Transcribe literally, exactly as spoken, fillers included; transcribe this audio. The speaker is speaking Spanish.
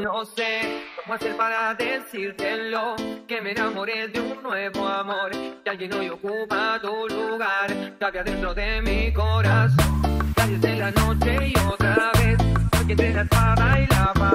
No sé cómo hacer para decírtelo, que me enamoré de un nuevo amor, que alguien hoy ocupa tu lugar, cabe adentro de mi corazón. Calles de la noche y otra vez, porque te la espada y la paz.